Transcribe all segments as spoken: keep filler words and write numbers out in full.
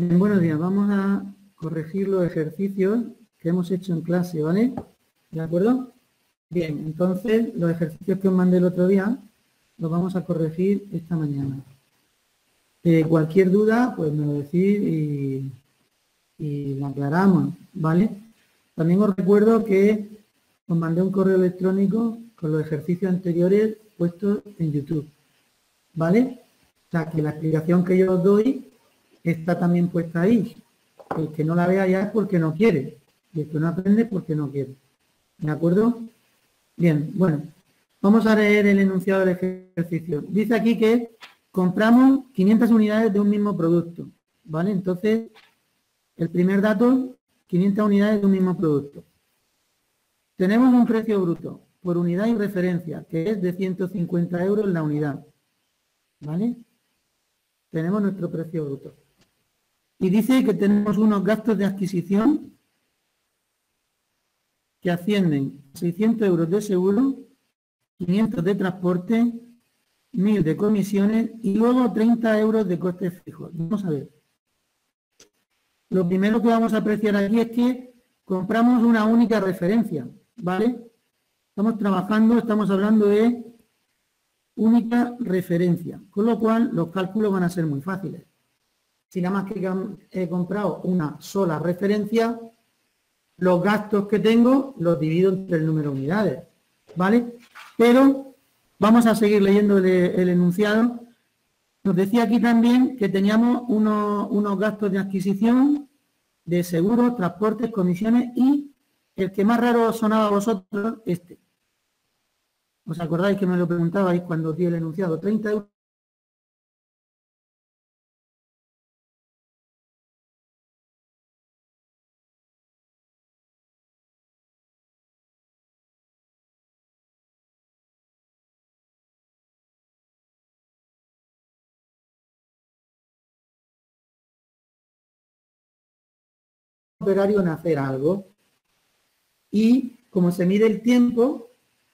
Bien, buenos días. Vamos a corregir los ejercicios que hemos hecho en clase, ¿vale? ¿De acuerdo? Bien, entonces los ejercicios que os mandé el otro día los vamos a corregir esta mañana. Eh, cualquier duda, pues me lo decís y, y la aclaramos, ¿vale? También os recuerdo que os mandé un correo electrónico con los ejercicios anteriores puestos en YouTube, ¿vale? O sea, que la explicación que yo os doy está también puesta ahí. El que no la vea ya es porque no quiere. Y el que no aprende es porque no quiere. ¿De acuerdo? Bien, bueno. Vamos a leer el enunciado del ejercicio. Dice aquí que compramos quinientas unidades de un mismo producto. ¿Vale? Entonces, el primer dato, quinientas unidades de un mismo producto. Tenemos un precio bruto por unidad y referencia, que es de ciento cincuenta euros la unidad. ¿Vale? Tenemos nuestro precio bruto. Y dice que tenemos unos gastos de adquisición que ascienden a seiscientos euros de seguro, quinientos de transporte, mil de comisiones y luego treinta euros de costes fijos. Vamos a ver. Lo primero que vamos a apreciar aquí es que compramos una única referencia, ¿vale? Estamos trabajando, estamos hablando de única referencia, con lo cual los cálculos van a ser muy fáciles. Si nada más que he comprado una sola referencia, los gastos que tengo los divido entre el número de unidades, ¿vale? Pero vamos a seguir leyendo el, el enunciado. Nos decía aquí también que teníamos unos, unos gastos de adquisición, de seguros, transportes, comisiones y el que más raro os sonaba a vosotros, este. ¿Os acordáis que me lo preguntabais cuando os di el enunciado? treinta euros. Operario en hacer algo y como se mide el tiempo,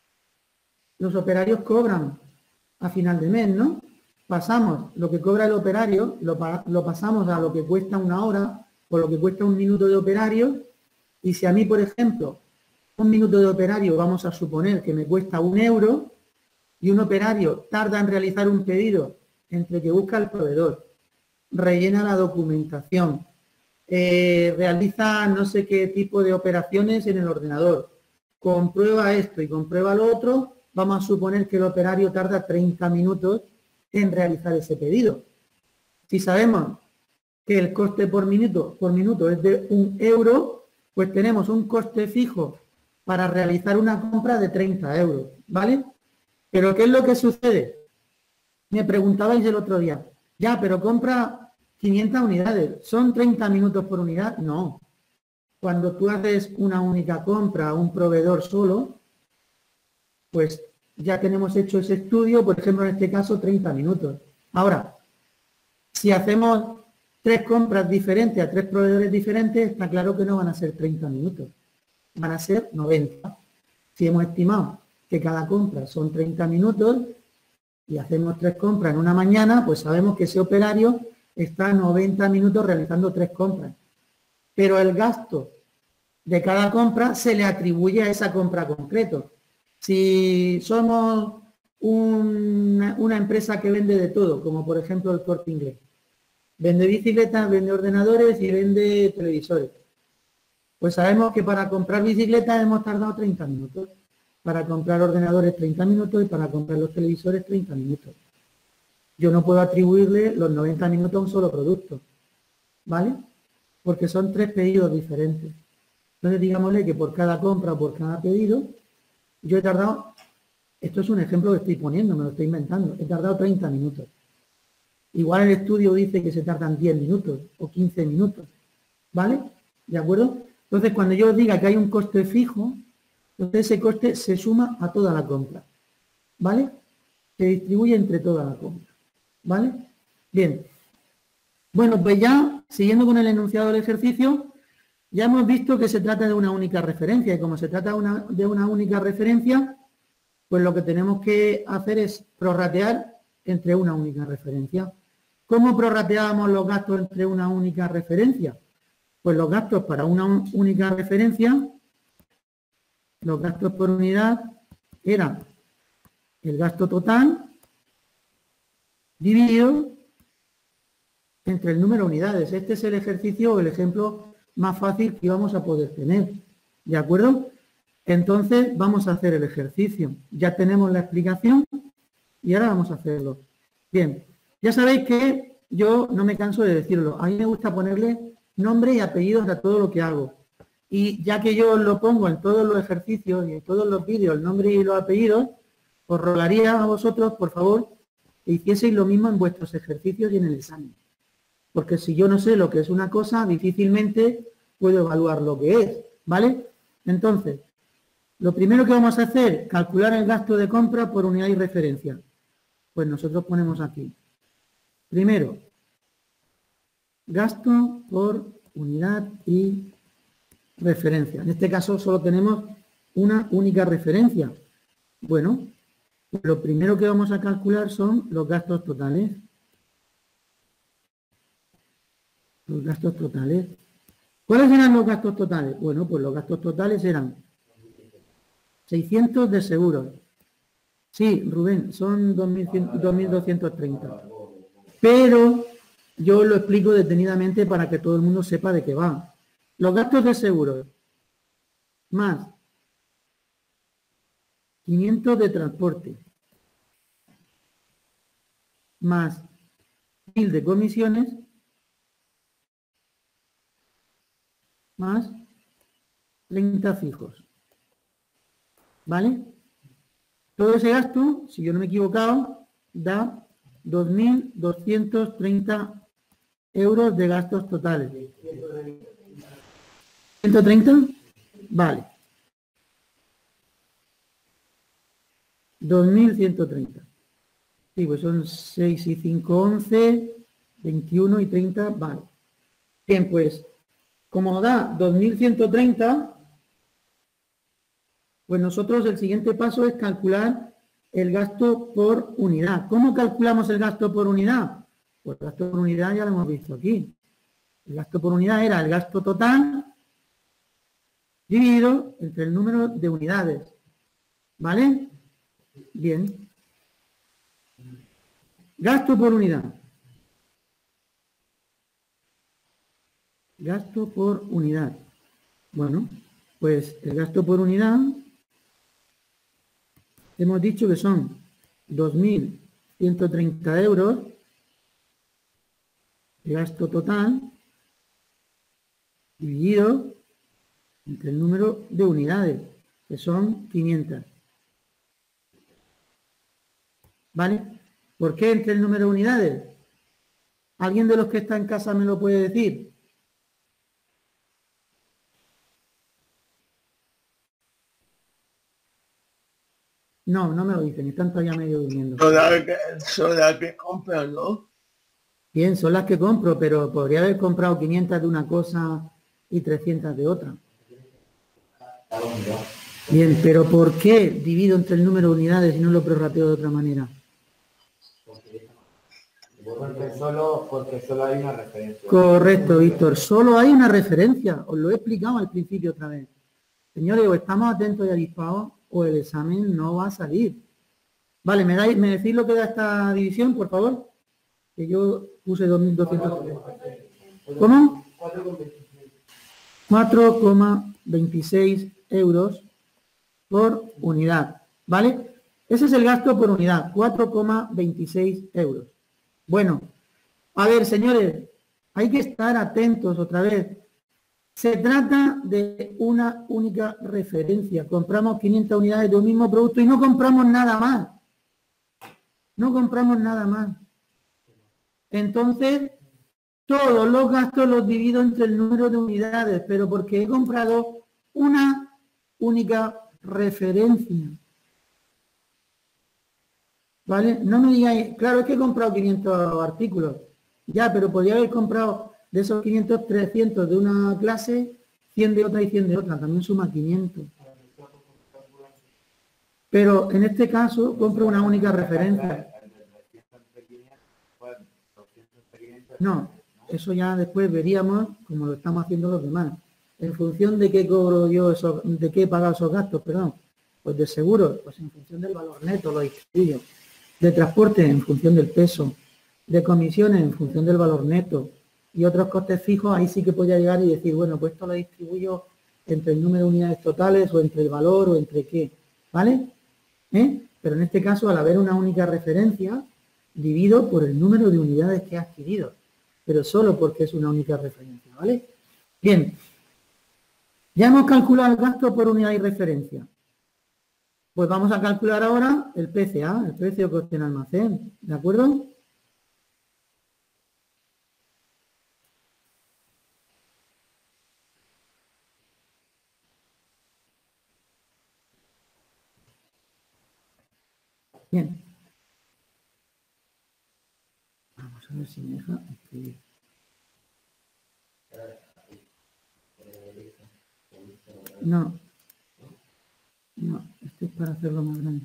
los operarios cobran a final de mes, ¿no? Pasamos lo que cobra el operario, lo, lo pasamos a lo que cuesta una hora o lo que cuesta un minuto de operario y si a mí, por ejemplo, un minuto de operario vamos a suponer que me cuesta un euro y un operario tarda en realizar un pedido entre que busca el proveedor, rellena la documentación, Eh, realiza no sé qué tipo de operaciones en el ordenador, comprueba esto y comprueba lo otro, vamos a suponer que el operario tarda treinta minutos en realizar ese pedido. Si sabemos que el coste por minuto, por minuto es de un euro, pues tenemos un coste fijo para realizar una compra de treinta euros, ¿vale? Pero ¿qué es lo que sucede? Me preguntabais el otro día, ya, pero compra quinientas unidades, ¿son treinta minutos por unidad? No. Cuando tú haces una única compra a un proveedor solo, pues ya tenemos hecho ese estudio, por ejemplo, en este caso, treinta minutos. Ahora, si hacemos tres compras diferentes a tres proveedores diferentes, está claro que no van a ser treinta minutos, van a ser noventa. Si hemos estimado que cada compra son treinta minutos y hacemos tres compras en una mañana, pues sabemos que ese operario está noventa minutos realizando tres compras. Pero el gasto de cada compra se le atribuye a esa compra concreto. Si somos una, una empresa que vende de todo, como por ejemplo el Corte Inglés, vende bicicletas, vende ordenadores y vende televisores, pues sabemos que para comprar bicicletas hemos tardado treinta minutos, para comprar ordenadores treinta minutos y para comprar los televisores treinta minutos. Yo no puedo atribuirle los noventa minutos a un solo producto, ¿vale? Porque son tres pedidos diferentes. Entonces, digámosle que por cada compra o por cada pedido, yo he tardado, esto es un ejemplo que estoy poniendo, me lo estoy inventando, he tardado treinta minutos. Igual el estudio dice que se tardan diez minutos o quince minutos, ¿vale? ¿De acuerdo? Entonces, cuando yo os diga que hay un coste fijo, entonces ese coste se suma a toda la compra, ¿vale? Se distribuye entre toda la compra. ¿Vale? Bien. Bueno, pues ya, siguiendo con el enunciado del ejercicio, ya hemos visto que se trata de una única referencia. Y como se trata de una, de una única referencia, pues lo que tenemos que hacer es prorratear entre una única referencia. ¿Cómo prorrateábamos los gastos entre una única referencia? Pues los gastos para una única referencia, los gastos por unidad eran el gasto total dividido entre el número de unidades. Este es el ejercicio o el ejemplo más fácil que vamos a poder tener. ¿De acuerdo? Entonces vamos a hacer el ejercicio. Ya tenemos la explicación y ahora vamos a hacerlo. Bien, ya sabéis que yo no me canso de decirlo. A mí me gusta ponerle nombre y apellidos a todo lo que hago. Y ya que yo lo pongo en todos los ejercicios y en todos los vídeos, el nombre y los apellidos, os rogaría a vosotros, por favor, que hicieseis lo mismo en vuestros ejercicios y en el examen. Porque si yo no sé lo que es una cosa, difícilmente puedo evaluar lo que es, ¿vale? Entonces, lo primero que vamos a hacer, calcular el gasto de compra por unidad y referencia. Pues nosotros ponemos aquí. Primero, gasto por unidad y referencia. En este caso solo tenemos una única referencia. Bueno, lo primero que vamos a calcular son los gastos totales. Los gastos totales. ¿Cuáles eran los gastos totales? Bueno, pues los gastos totales eran seiscientos de seguros. Sí, Rubén, son dos mil doscientos treinta. Pero yo lo explico detenidamente para que todo el mundo sepa de qué va. Los gastos de seguros más quinientos de transporte más mil de comisiones más treinta fijos. ¿Vale? Todo ese gasto, si yo no me he equivocado, da dos mil doscientos treinta euros de gastos totales. ¿ciento treinta? Vale. dos mil ciento treinta. Sí, pues son seis y cinco, once, veintiuno y treinta, vale. Bien, pues, como da dos mil ciento treinta, pues nosotros el siguiente paso es calcular el gasto por unidad. ¿Cómo calculamos el gasto por unidad? Pues el gasto por unidad ya lo hemos visto aquí. El gasto por unidad era el gasto total dividido entre el número de unidades. ¿Vale? Bien. Gasto por unidad. Gasto por unidad. Bueno, pues el gasto por unidad hemos dicho que son dos mil ciento treinta euros de gasto total dividido entre el número de unidades, que son quinientas. ¿Vale? ¿Por qué entre el número de unidades? ¿Alguien de los que está en casa me lo puede decir? No, no me lo dicen, están todavía medio durmiendo. Son las que, son las que compran, ¿no? Bien, son las que compro, pero podría haber comprado quinientas de una cosa y trescientas de otra. Bien, pero ¿por qué divido entre el número de unidades y no lo prorrateo de otra manera? Porque solo, porque solo hay una referencia. Correcto, Víctor, solo hay una referencia. Os lo he explicado al principio otra vez. Señores, o estamos atentos y avispados o el examen no va a salir. Vale, ¿me, dais, ¿me decís lo que da esta división, por favor? Que yo puse dos mil doscientos. ¿Cómo? cuatro coma veintiséis euros por unidad, ¿vale? Ese es el gasto por unidad, cuatro coma veintiséis euros. Bueno, a ver, señores, hay que estar atentos otra vez. Se trata de una única referencia. Compramos quinientas unidades de un mismo producto y no compramos nada más. No compramos nada más. Entonces, todos los gastos los divido entre el número de unidades, pero porque he comprado una única referencia. ¿Vale? No me digáis, claro, es que he comprado quinientos artículos. Ya, pero podría haber comprado de esos quinientos, trescientos de una clase, cien de otra y cien de otra. También suma quinientos. Pero en este caso compro una única referencia. No, eso ya después veríamos como lo estamos haciendo los demás. En función de qué cobro yo, esos, de qué he pagado esos gastos, perdón. Pues de seguro, pues en función del valor neto lo distribuyo. De transporte en función del peso. De comisiones en función del valor neto. Y otros costes fijos, ahí sí que podría llegar y decir, bueno, pues esto lo distribuyo entre el número de unidades totales o entre el valor o entre qué. ¿Vale? ¿Eh? Pero en este caso, al haber una única referencia, divido por el número de unidades que he adquirido. Pero solo porque es una única referencia, ¿vale? Bien. Ya hemos calculado el gasto por unidad y referencia. Pues vamos a calcular ahora el P C A, el precio coste en almacén, ¿de acuerdo? Bien. Vamos a ver si me deja escribir. No. No, esto es para hacerlo más grande.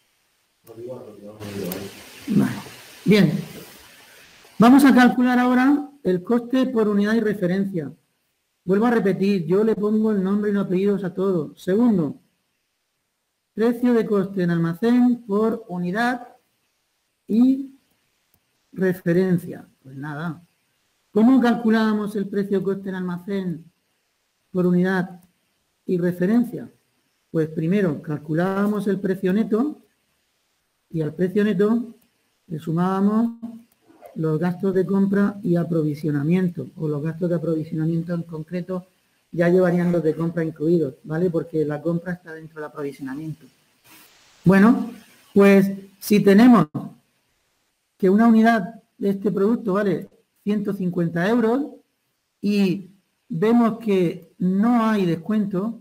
Vale. Bien. Vamos a calcular ahora el coste por unidad y referencia. Vuelvo a repetir, yo le pongo el nombre y los apellidos a todo. Segundo, precio de coste en almacén por unidad y referencia. Pues nada. ¿Cómo calculábamos el precio de coste en almacén por unidad y referencia? Pues primero calculábamos el precio neto y al precio neto le sumábamos los gastos de compra y aprovisionamiento, o los gastos de aprovisionamiento en concreto ya llevarían los de compra incluidos, ¿vale? Porque la compra está dentro del aprovisionamiento. Bueno, pues si tenemos que una unidad de este producto vale ciento cincuenta euros y vemos que no hay descuento,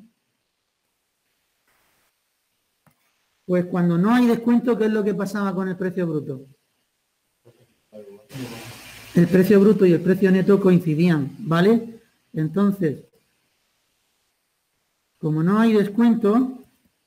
pues cuando no hay descuento, ¿qué es lo que pasaba con el precio bruto? El precio bruto y el precio neto coincidían, ¿vale? Entonces, como no hay descuento,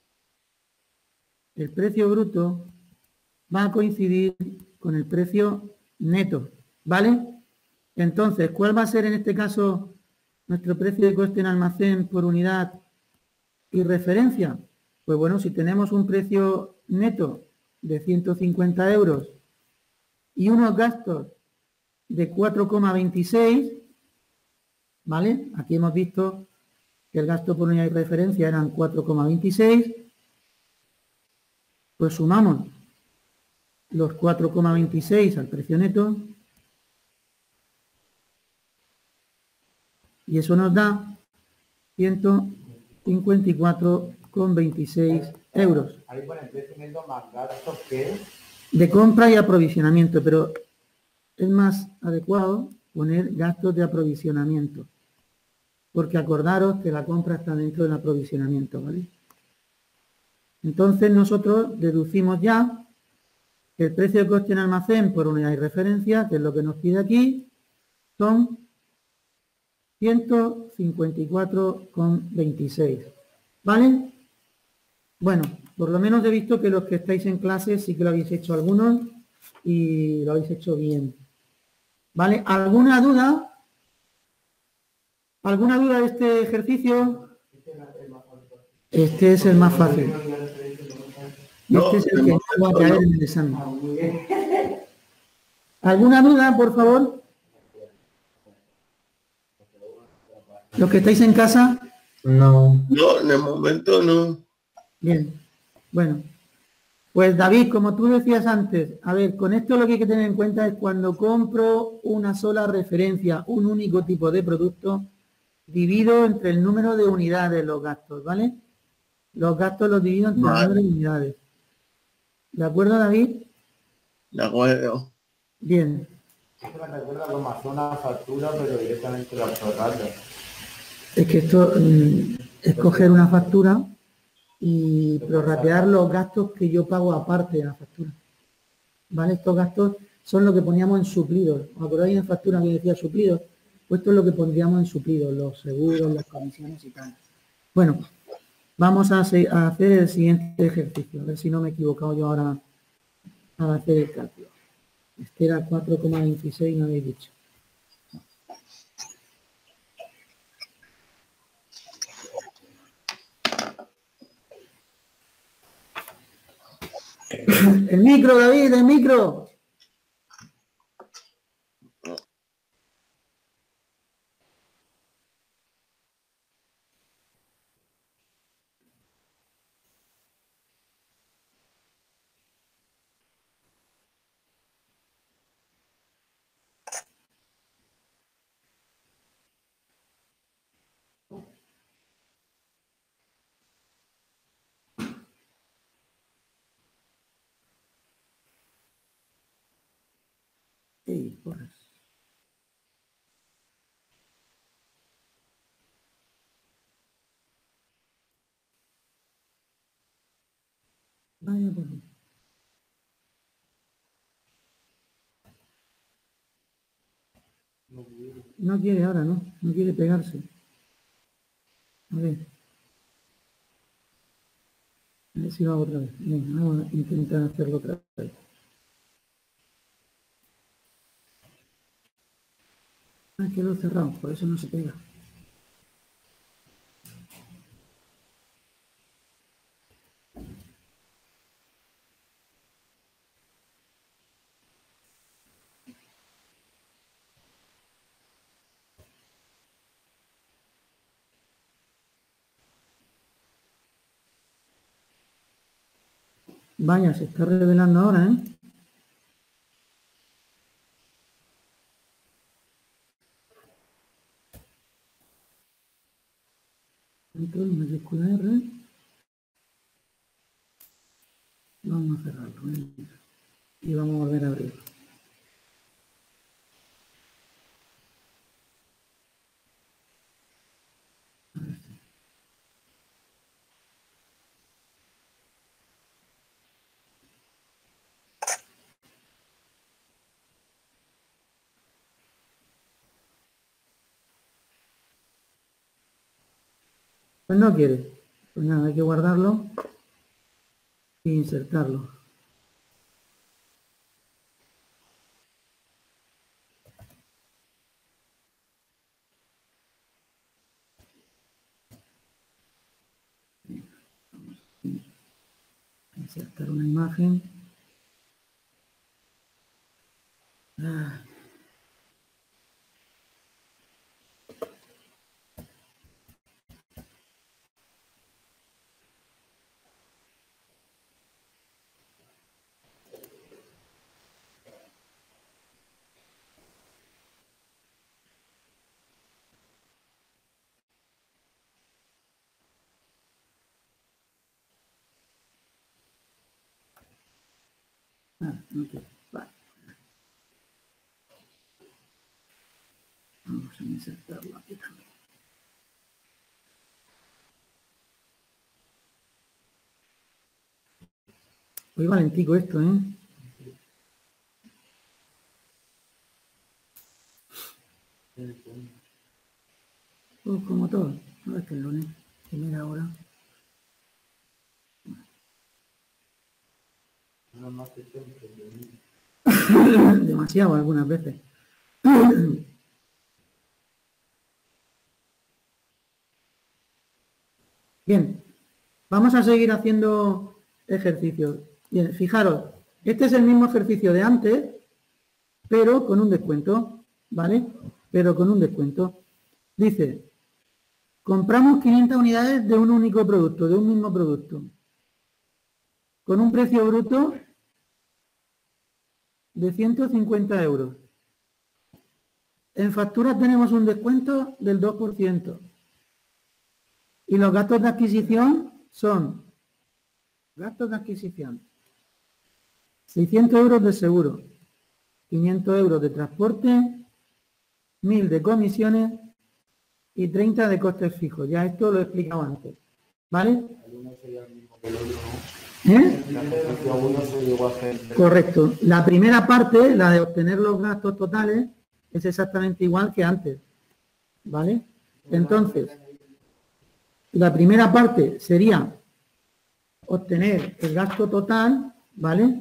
el precio bruto va a coincidir con el precio neto, ¿vale? Entonces, ¿cuál va a ser en este caso nuestro precio de coste en almacén por unidad y referencia? Pues bueno, si tenemos un precio neto de ciento cincuenta euros y unos gastos de cuatro coma veintiséis, ¿vale? Aquí hemos visto que el gasto por unidad y referencia eran cuatro coma veintiséis, pues sumamos los cuatro coma veintiséis al precio neto y eso nos da ciento cincuenta y cuatro coma veintiséis euros. Ahí pone el precio neto más gastos que... De compra y aprovisionamiento, pero es más adecuado poner gastos de aprovisionamiento, porque acordaros que la compra está dentro del aprovisionamiento, ¿vale? Entonces nosotros deducimos ya que el precio de coste en almacén por unidad y referencia, que es lo que nos pide aquí, son ciento cincuenta y cuatro coma veintiséis, ¿vale? Bueno, por lo menos he visto que los que estáis en clase sí que lo habéis hecho algunos y lo habéis hecho bien. ¿Vale? ¿Alguna duda? ¿Alguna duda de este ejercicio? Este es el más fácil. Este es el que no va a caer en el examen. ¿Alguna duda, por favor? ¿Los que estáis en casa? No. No, en el momento no. Bien. Bueno. Pues David, como tú decías antes, a ver, con esto lo que hay que tener en cuenta es cuando compro una sola referencia, un único tipo de producto, divido entre el número de unidades los gastos, ¿vale? Los gastos los divido entre vale. el número de unidades. ¿De acuerdo, David? De acuerdo. Bien. Esto me recuerda como hacer una factura, pero directamente la prorrata. Es que esto mmm, es coger una factura y prorratear los gastos que yo pago aparte de la factura. ¿Vale? Estos gastos son lo que poníamos en suplidos. ¿Os acordáis en factura que decía suplidos? Pues esto es lo que pondríamos en suplidos, los seguros, las comisiones y tal. Bueno, vamos a, a hacer el siguiente ejercicio. A ver si no me he equivocado yo ahora al hacer el cálculo. Este era cuatro coma veintiséis, no habéis dicho. El micro, David, el micro. Sí, porras. Vaya por ahí. No quiere ahora, ¿no? No quiere pegarse. A ver. A ver si va otra vez. Venga, vamos a intentar hacerlo otra vez. Ah, que lo he cerrado, por eso no se pega. Vaya, se está revelando ahora, ¿eh? Control mayúscula R. Vamos a cerrarlo, ¿eh? Y vamos a volver a abrirlo. A ver si. Pues no quiere. Pues nada, hay que guardarlo e insertarlo. Insertar una imagen. Ah. Ah, no quiere. Vale. Vamos a insertarlo aquí también. Muy valentico esto, ¿eh? Pues como todo. A ver que el lunes, primera hora. Demasiado algunas veces. Bien, vamos a seguir haciendo ejercicios. Bien, fijaros, este es el mismo ejercicio de antes, pero con un descuento, ¿vale? Pero con un descuento. Dice, compramos quinientas unidades de un único producto, de un mismo producto, con un precio bruto de ciento cincuenta euros. En facturas tenemos un descuento del dos por ciento. Y los gastos de adquisición son, gastos de adquisición, seiscientos euros de seguro, quinientos euros de transporte, mil de comisiones y treinta de costes fijos. Ya esto lo he explicado antes, ¿vale? ¿Eh? Correcto. La primera parte, la de obtener los gastos totales, es exactamente igual que antes, ¿vale? Entonces, la primera parte sería obtener el gasto total, ¿vale?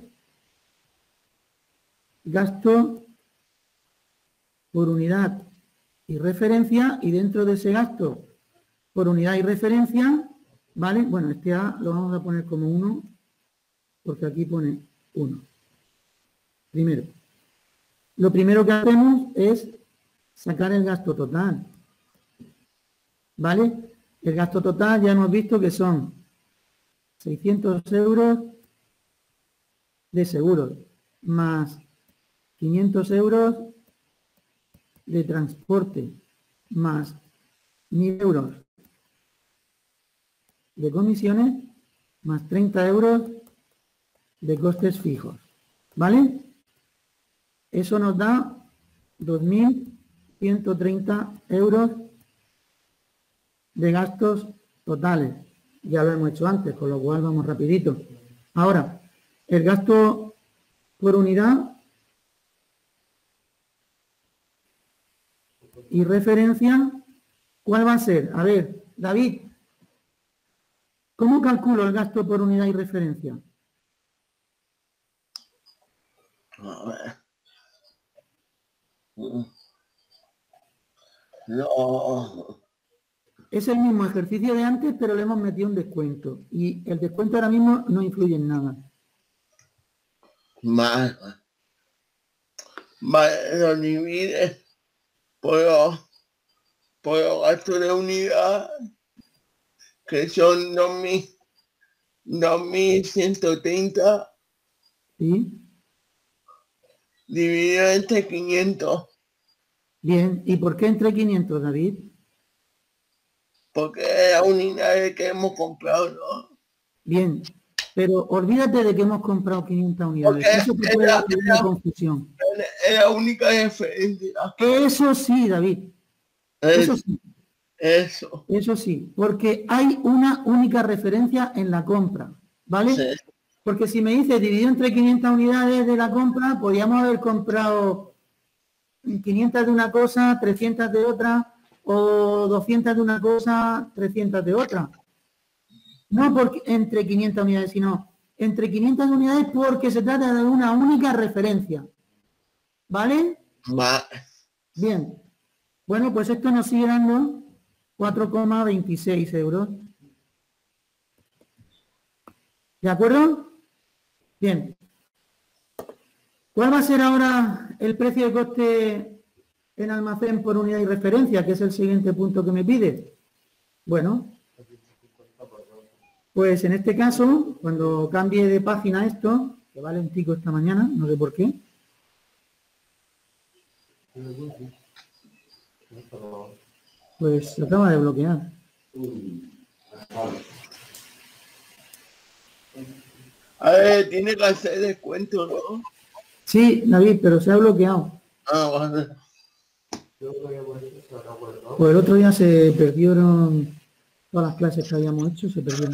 Gasto por unidad y referencia, y dentro de ese gasto por unidad y referencia, ¿vale? Bueno, este A lo vamos a poner como uno, porque aquí pone uno. Primero. Lo primero que hacemos es sacar el gasto total. ¿Vale? El gasto total ya hemos visto que son seiscientos euros de seguros, más quinientos euros de transporte, más mil euros de comisiones, más treinta euros de costes fijos. ¿Vale? Eso nos da dos mil ciento treinta euros de gastos totales. Ya lo hemos hecho antes, con lo cual vamos rapidito. Ahora, el gasto por unidad y referencia, ¿cuál va a ser? A ver, David, ¿cómo calculo el gasto por unidad y referencia? A ver. No. Es el mismo ejercicio de antes, pero le hemos metido un descuento. Y el descuento ahora mismo no influye en nada. Más. Más lo divide por los, por los gastos de unidad, que son dos mil ciento treinta. ¿Sí? Dividido entre quinientos. Bien. ¿Y por qué entre quinientos, David? Porque es la unidad que hemos comprado, ¿no? Bien. Pero olvídate de que hemos comprado quinientas unidades. Porque Eso te puede era, dar una era, confusión. es la única referencia. Eso sí, David. Eso Es, sí. eso. Eso sí. Porque hay una única referencia en la compra. ¿Vale? Sí. Porque si me dices dividido entre quinientas unidades de la compra, podríamos haber comprado quinientas de una cosa, trescientas de otra, o doscientas de una cosa, trescientas de otra. No porque entre quinientas unidades, sino entre quinientas unidades porque se trata de una única referencia. ¿Vale? Más. Bien. Bueno, pues esto nos sigue dando cuatro coma veintiséis euros. ¿De acuerdo? Bien. ¿Cuál va a ser ahora el precio de coste en almacén por unidad y referencia, que es el siguiente punto que me pide? Bueno, pues en este caso, cuando cambie de página esto, que vale un tico esta mañana, no sé por qué. Pues se acaba de bloquear. A ver, tiene que hacer descuento, ¿no? Sí, David, pero se ha bloqueado. Ah, vale. Pues el otro día se perdieron todas las clases que habíamos hecho, se perdieron.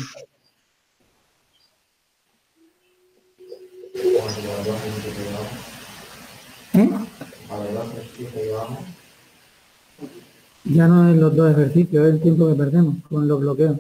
¿Eh? Ya no es los dos ejercicios, es el tiempo que perdemos con los bloqueos.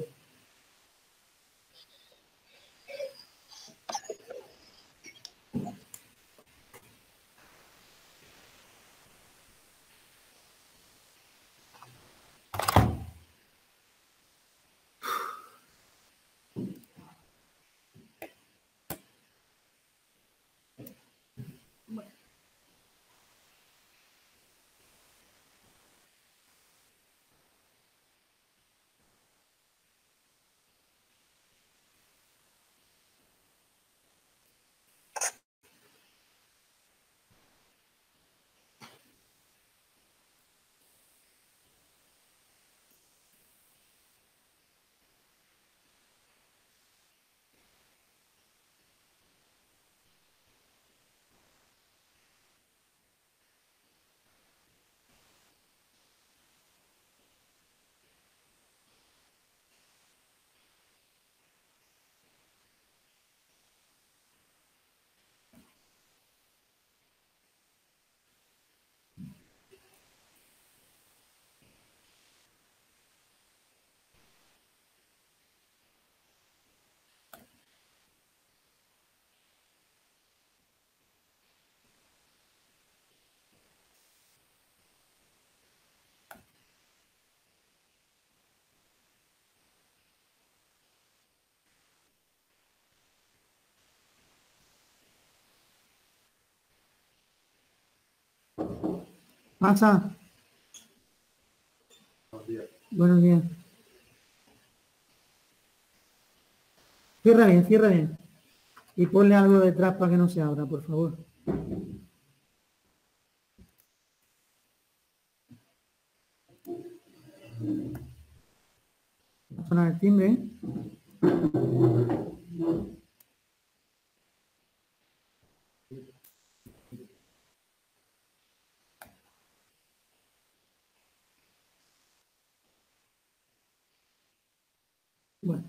Pasa. Buenos días. Buenos días. Cierra bien, cierra bien. Y ponle algo detrás para que no se abra, por favor. Va a sonar el timbre, ¿eh? Bueno.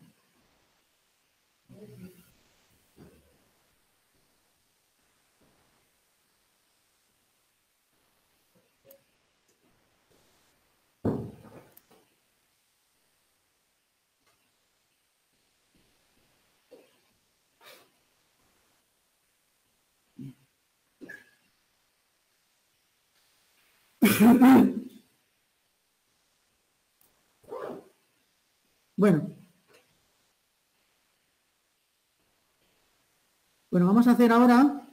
Bueno. Bueno, vamos a hacer ahora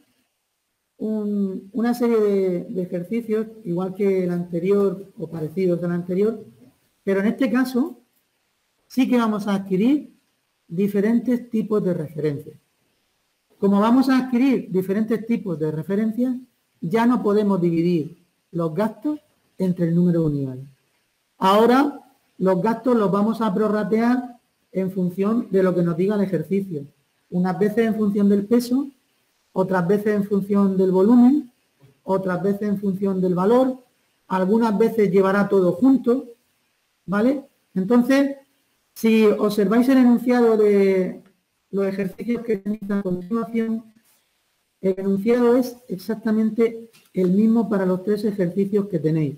un, una serie de, de ejercicios, igual que el anterior o parecidos al anterior, pero en este caso sí que vamos a adquirir diferentes tipos de referencias. Como vamos a adquirir diferentes tipos de referencias, ya no podemos dividir los gastos entre el número de unidades. Ahora los gastos los vamos a prorratear en función de lo que nos diga el ejercicio. Unas veces en función del peso, otras veces en función del volumen, otras veces en función del valor, algunas veces llevará todo junto, ¿vale? Entonces, si observáis el enunciado de los ejercicios que tenéis a continuación, el enunciado es exactamente el mismo para los tres ejercicios que tenéis.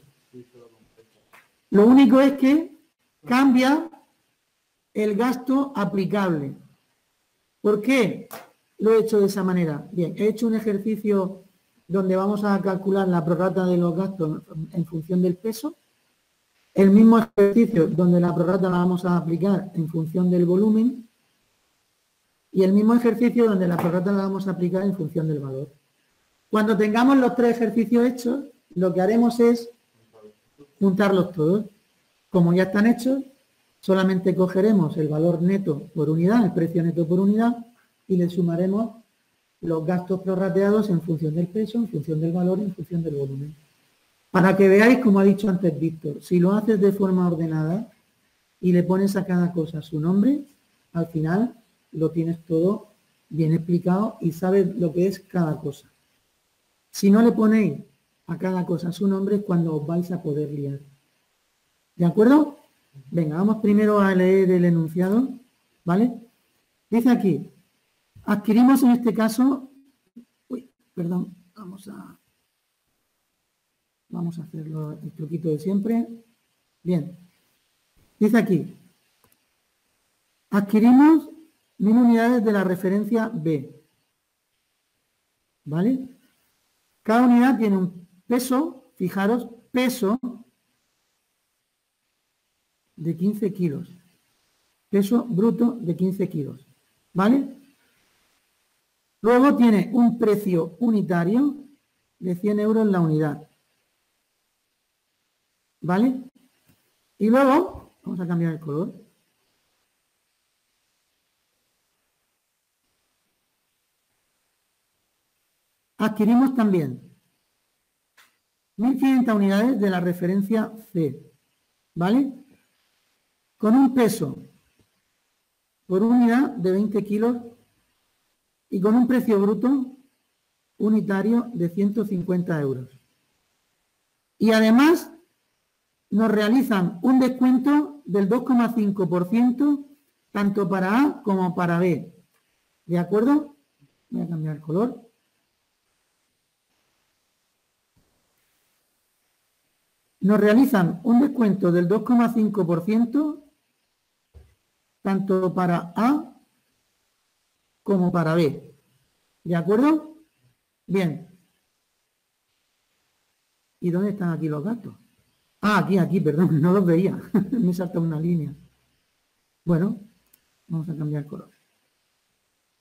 Lo único es que cambia el gasto aplicable. ¿Por qué lo he hecho de esa manera? Bien, he hecho un ejercicio donde vamos a calcular la prorrata de los gastos en función del peso. El mismo ejercicio donde la prorrata la vamos a aplicar en función del volumen. Y el mismo ejercicio donde la prorrata la vamos a aplicar en función del valor. Cuando tengamos los tres ejercicios hechos, lo que haremos es juntarlos todos. Como ya están hechos, solamente cogeremos el valor neto por unidad, el precio neto por unidad, y le sumaremos los gastos prorrateados en función del peso, en función del valor y en función del volumen. Para que veáis, como ha dicho antes Víctor, si lo haces de forma ordenada y le pones a cada cosa su nombre, al final lo tienes todo bien explicado y sabes lo que es cada cosa. Si no le ponéis a cada cosa su nombre, es cuando os vais a poder liar. ¿De acuerdo? Venga, vamos primero a leer el enunciado, ¿vale? Dice aquí, adquirimos en este caso, uy, perdón, vamos a, vamos a hacerlo el truquito de siempre. Bien, dice aquí, adquirimos mil unidades de la referencia B, ¿vale? Cada unidad tiene un peso, fijaros, peso de quince kilos. Peso bruto de quince kilos. ¿Vale? Luego tiene un precio unitario de cien euros la unidad. ¿Vale? Y luego, vamos a cambiar el color. Adquirimos también mil quinientas unidades de la referencia C. ¿Vale? Con un peso por unidad de veinte kilos y con un precio bruto unitario de ciento cincuenta euros. Y además nos realizan un descuento del dos coma cinco por ciento tanto para A como para B. ¿De acuerdo? Voy a cambiar el color. Nos realizan un descuento del dos coma cinco por ciento tanto para A como para B. ¿De acuerdo? Bien. ¿Y dónde están aquí los gastos? Ah, aquí, aquí, perdón, no los veía. Me salta una línea. Bueno, vamos a cambiar el color.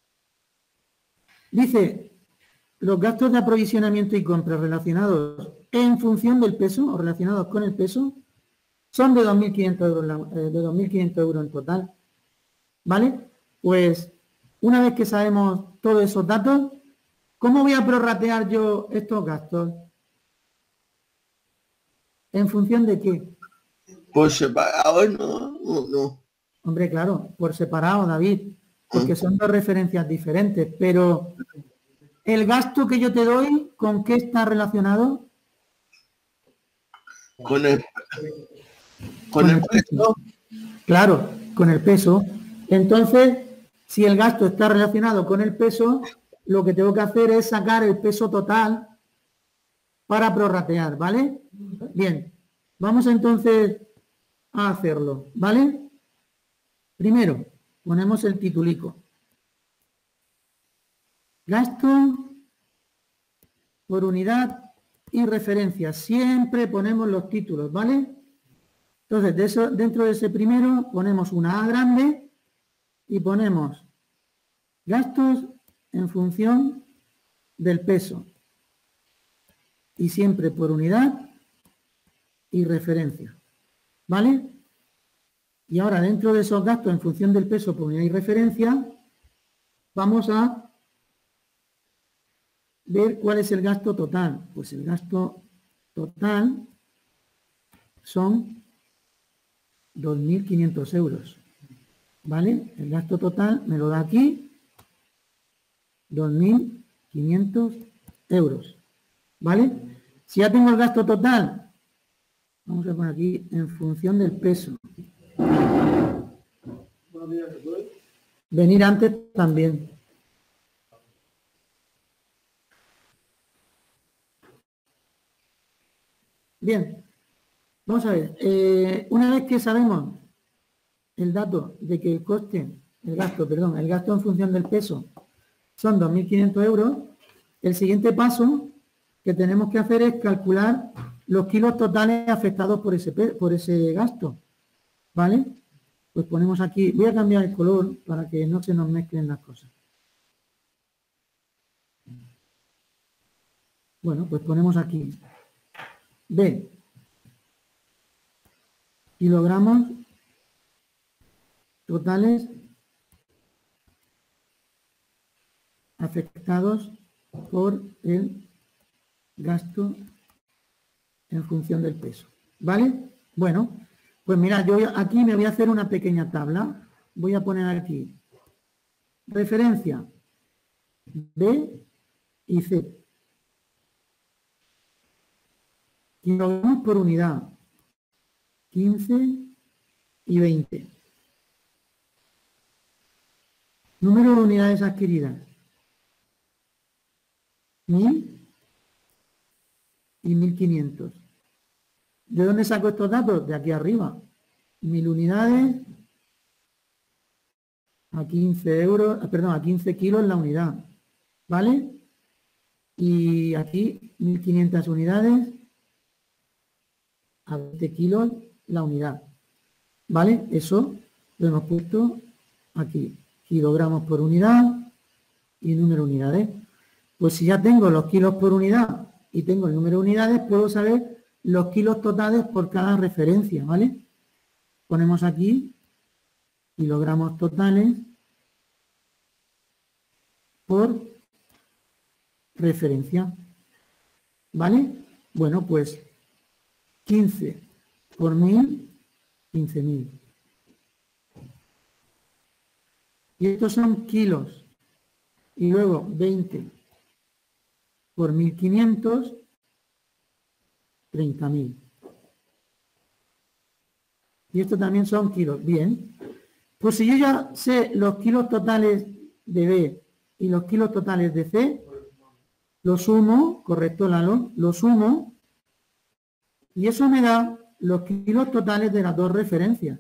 Dice, los gastos de aprovisionamiento y compra relacionados en función del peso o relacionados con el peso son de dos mil quinientos euros, eh, de dos mil quinientos euros en total. ¿Vale? Pues una vez que sabemos todos esos datos, ¿cómo voy a prorratear yo estos gastos? ¿En función de qué? Por separado, no, no, no. Hombre, claro, por separado, David, porque son dos referencias diferentes, pero el gasto que yo te doy, ¿con qué está relacionado? Con el, con Con el el peso. peso. Claro, con el peso. Entonces, si el gasto está relacionado con el peso, lo que tengo que hacer es sacar el peso total para prorratear, ¿vale? Bien, vamos entonces a hacerlo, ¿vale? Primero, ponemos el titulico. Gasto por unidad y referencia. Siempre ponemos los títulos, ¿vale? Entonces, de eso, dentro de ese primero ponemos una A grande y ponemos gastos en función del peso. Y siempre por unidad y referencia. ¿Vale? Y ahora dentro de esos gastos en función del peso por unidad y referencia, vamos a ver cuál es el gasto total. Pues el gasto total son dos mil quinientos euros. ¿Vale? El gasto total me lo da aquí dos mil quinientos euros. ¿Vale? Si ya tengo el gasto total, vamos a poner aquí en función del peso. Venir antes también. Bien, vamos a ver. Eh, una vez que sabemos el dato de que el coste, el gasto, perdón, el gasto en función del peso son dos mil quinientos euros, el siguiente paso que tenemos que hacer es calcular los kilos totales afectados por ese, por ese gasto. ¿Vale? Pues ponemos aquí, voy a cambiar el color para que no se nos mezclen las cosas. Bueno, pues ponemos aquí B, kilogramos totales afectados por el gasto en función del peso. ¿Vale? Bueno, pues mira, yo aquí me voy a hacer una pequeña tabla. Voy a poner aquí referencia B y C. Kilogramos por unidad, quince y veinte. Número de unidades adquiridas, mil y mil quinientos. ¿De dónde saco estos datos? De aquí arriba. Mil unidades a quince euros, perdón, a quince kilos la unidad. ¿Vale? Y aquí mil quinientas unidades a veinte kilos la unidad. ¿Vale? Eso lo hemos puesto aquí. Kilogramos por unidad y número de unidades. Pues si ya tengo los kilos por unidad y tengo el número de unidades, puedo saber los kilos totales por cada referencia, ¿vale? Ponemos aquí kilogramos totales por referencia, ¿vale? Bueno, pues quince por mil, quince mil. Y estos son kilos. Y luego veinte por mil quinientos, treinta mil. Y esto también son kilos. Bien. Pues si yo ya sé los kilos totales de B y los kilos totales de C, lo sumo, correcto, Lalo, lo sumo, y eso me da los kilos totales de las dos referencias.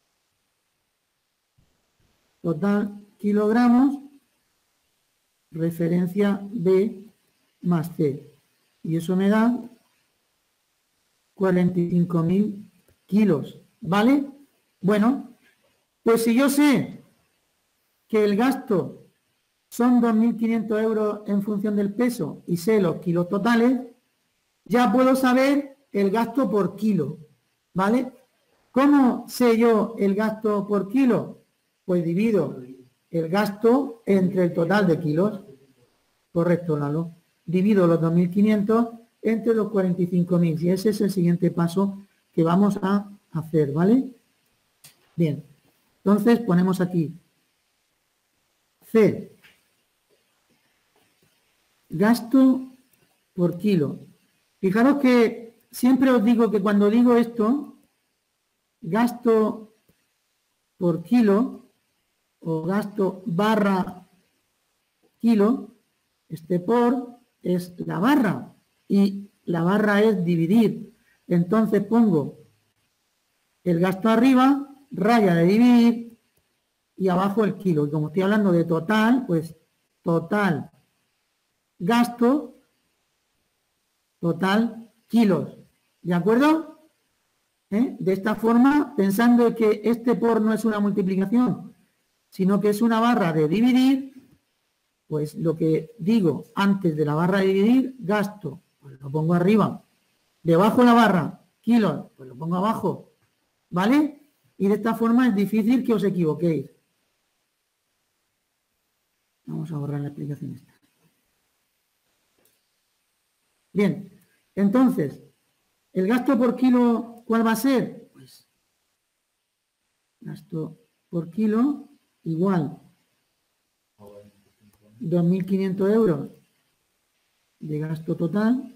Total kilogramos, referencia B más C. Y eso me da cuarenta y cinco mil kilos. ¿Vale? Bueno, pues si yo sé que el gasto son dos mil quinientos euros en función del peso y sé los kilos totales, ya puedo saber el gasto por kilo, ¿vale? ¿Cómo sé yo el gasto por kilo? Pues divido el gasto entre el total de kilos. Correcto, Lalo. Divido los dos mil quinientos entre los cuarenta y cinco mil. Y ese es el siguiente paso que vamos a hacer, ¿vale? Bien. Entonces ponemos aquí C. Gasto por kilo. Fijaros que siempre os digo que cuando digo esto, gasto por kilo o gasto barra kilo, este por es la barra y la barra es dividir. Entonces pongo el gasto arriba, raya de dividir y abajo el kilo. Y como estoy hablando de total, pues total gasto, total kilos. ¿De acuerdo? ¿Eh? De esta forma, pensando que este por no es una multiplicación, sino que es una barra de dividir, pues lo que digo antes de la barra de dividir, gasto, pues lo pongo arriba. Debajo de la barra, kilos, pues lo pongo abajo. ¿Vale? Y de esta forma es difícil que os equivoquéis. Vamos a borrar la explicación esta. Bien, entonces, ¿el gasto por kilo cuál va a ser? Pues gasto por kilo igual dos mil quinientos euros de gasto total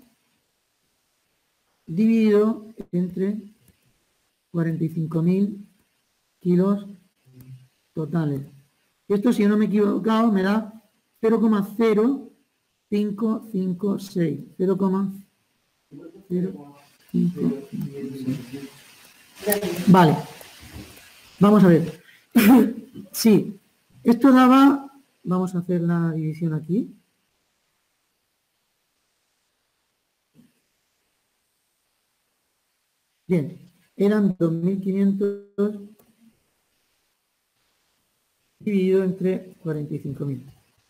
dividido entre cuarenta y cinco mil kilos totales. Esto, si yo no me he equivocado, me da cero coma cero cinco cinco seis. cero coma cero cinco cinco seis. Vale. Vamos a ver. Sí. Esto daba... Vamos a hacer la división aquí. Bien. Eran dos mil quinientos dividido entre cuarenta y cinco mil.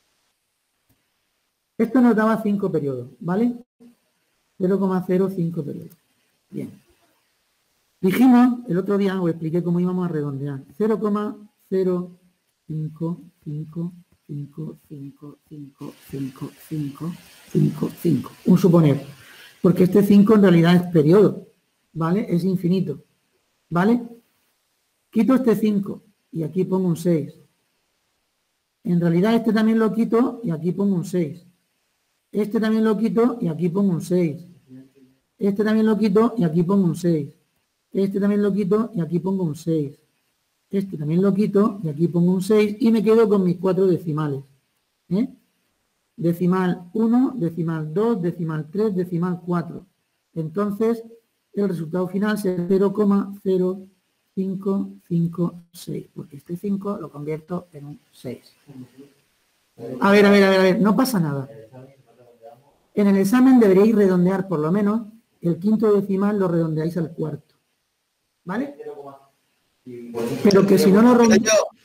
Esto nos daba cinco periodos, ¿vale? cero coma cero cinco periodos. Bien. Dijimos, el otro día os expliqué cómo íbamos a redondear. cero coma cero cinco cinco cinco cinco cinco cinco cinco cinco cinco. Un suponer. Porque este cinco en realidad es periodo, ¿vale? Es infinito, ¿vale? Quito este cinco y aquí pongo un seis. En realidad este también lo quito y aquí pongo un seis. Este también lo quito y aquí pongo un seis. Este también lo quito y aquí pongo un seis. Este también lo quito y aquí pongo un seis. Este también lo quito y aquí pongo un seis y me quedo con mis cuatro decimales. ¿Eh? Decimal uno, decimal dos, decimal tres, decimal cuatro. Entonces, el resultado final será cero coma cero cinco cinco seis, porque este cinco lo convierto en un seis. A ver, a ver, a ver, a ver, no pasa nada. En el examen deberíais redondear por lo menos el quinto decimal, lo redondeáis al cuarto. ¿Vale? Pero que si no lo redondeáis...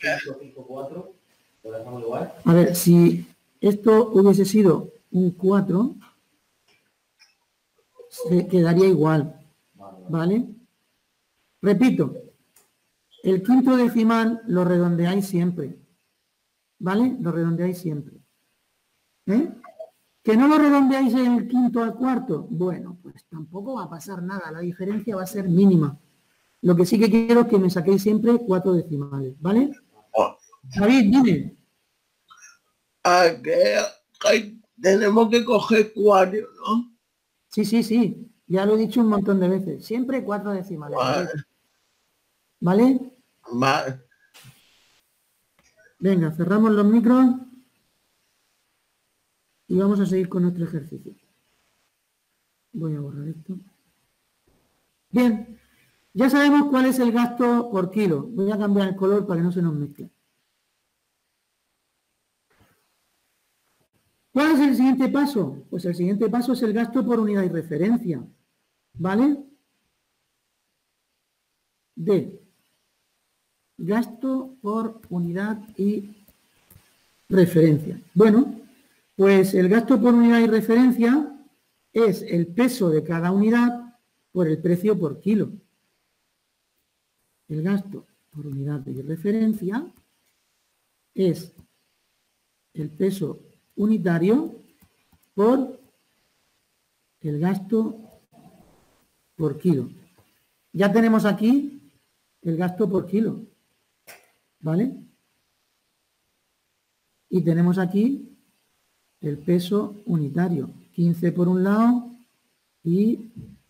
A ver, si esto hubiese sido un cuatro, se quedaría igual. ¿Vale? Repito, el quinto decimal lo redondeáis siempre. ¿Vale? Lo redondeáis siempre. ¿Eh? ¿Que no lo redondeáis en el quinto al cuarto? Bueno, pues tampoco va a pasar nada. La diferencia va a ser mínima. Lo que sí que quiero es que me saquéis siempre cuatro decimales. ¿Vale? David, dime. Ah, que, que tenemos que coger cuatro, ¿no? Sí, sí, sí. Ya lo he dicho un montón de veces. Siempre cuatro decimales. Vale. ¿Vale? Vale. Venga, cerramos los micros y vamos a seguir con nuestro ejercicio. Voy a borrar esto. Bien, ya sabemos cuál es el gasto por kilo. Voy a cambiar el color para que no se nos mezcle. ¿Cuál es el siguiente paso? Pues el siguiente paso es el gasto por unidad y referencia. ¿Vale? D. Gasto por unidad y referencia. Bueno, pues el gasto por unidad y referencia es el peso de cada unidad por el precio por kilo. El gasto por unidad de referencia es el peso unitario por el gasto por kilo. Ya tenemos aquí el gasto por kilo, ¿vale? Y tenemos aquí el peso unitario, quince por un lado y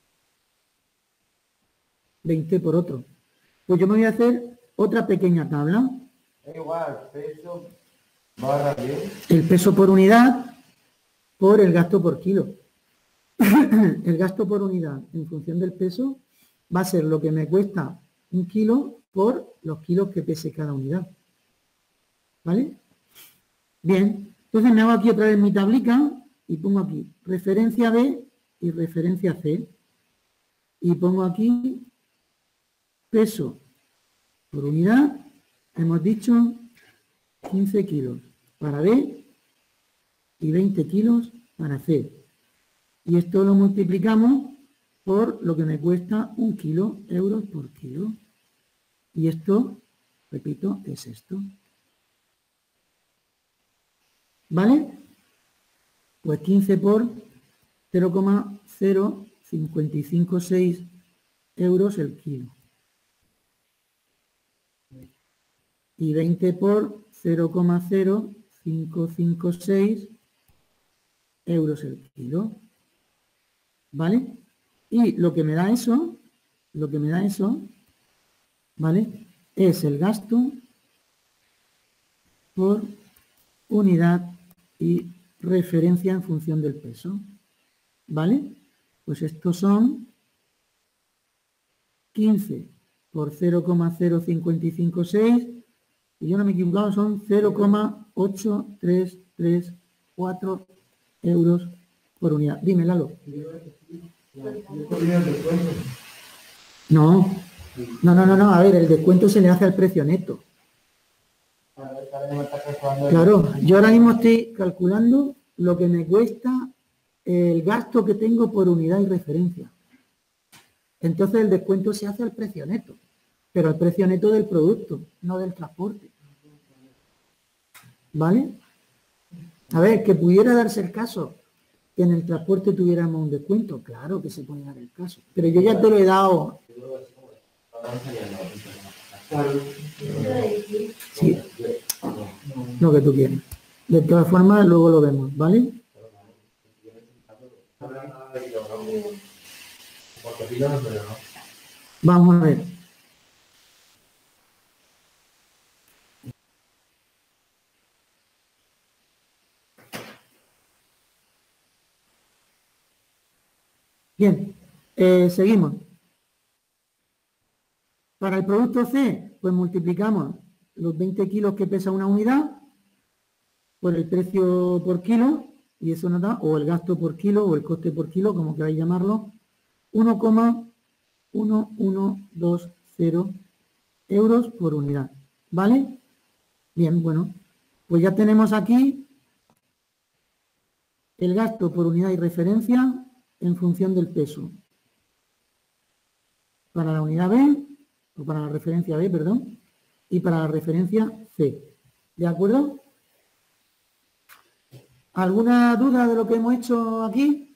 veinte por otro. Pues yo me voy a hacer otra pequeña tabla. Igual, peso barra diez. El peso por unidad por el gasto por kilo. El gasto por unidad en función del peso va a ser lo que me cuesta un kilo por los kilos que pese cada unidad. ¿Vale? Bien, entonces me hago aquí otra vez mi tablica y pongo aquí referencia B y referencia C. Y pongo aquí peso por unidad, hemos dicho quince kilos para B y veinte kilos para C. Y esto lo multiplicamos por lo que me cuesta un kilo, euros por kilo. Y esto, repito, es esto. ¿Vale? Pues quince por cero coma cero cinco cinco seis euros el kilo. Y veinte por cero coma cero cinco cinco seis euros el kilo. ¿Vale? Y lo que me da eso, lo que me da eso, ¿vale? Es el gasto por unidad y referencia en función del peso. ¿Vale? Pues estos son quince por cero coma cero cinco cinco seis, y yo no me he equivocado, son cero coma ocho tres tres cuatro euros por unidad. Dime, Lalo. No, no, no, no, no, a ver, el descuento se le hace al precio neto. Claro, yo ahora mismo estoy calculando lo que me cuesta el gasto que tengo por unidad y referencia. Entonces el descuento se hace al precio neto, pero al precio neto del producto, no del transporte. ¿Vale? A ver, que pudiera darse el caso que en el transporte tuviéramos un descuento, claro que se puede dar el caso, pero yo ya te lo he dado. Sí, lo que tú quieras. De todas formas, luego lo vemos, ¿vale? Vamos a ver. Bien, eh, seguimos. Para el producto C, pues multiplicamos los veinte kilos que pesa una unidad por el precio por kilo, y eso nos da, o el gasto por kilo, o el coste por kilo, como queráis llamarlo, uno coma uno uno dos cero euros por unidad. ¿Vale? Bien, bueno, pues ya tenemos aquí el gasto por unidad y referencia en función del peso. Para la unidad B, o para la referencia B, perdón, y para la referencia C. ¿De acuerdo? ¿Alguna duda de lo que hemos hecho aquí?